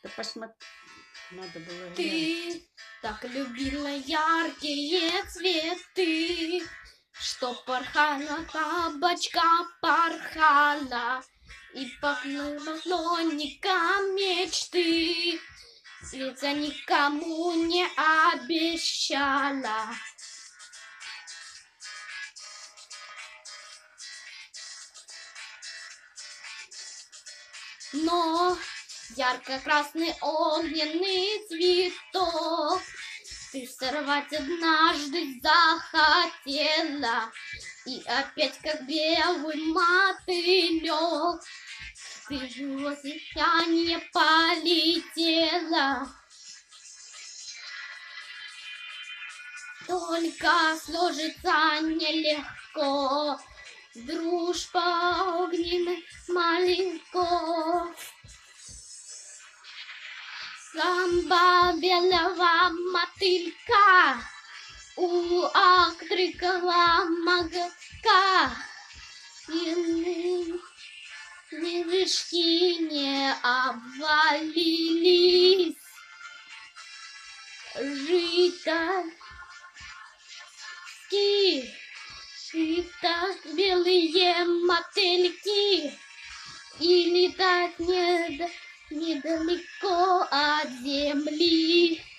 Да посмотри, надо было глянуть. Ты так любила яркие цветы, что порхала бабочка, порхала и поплыла слоником мечты. Ведь никому не обещала. Но ярко-красный огненный цветок ты сорвать однажды захотела, и опять как белый мотылек ты в его сияние полетела. Только сложится нелегко дружба огненная маленько. Самба белого мотылька у актрикова магка. И лягушки не обвалились. Житать белые мотыльки и летать недалеко от земли.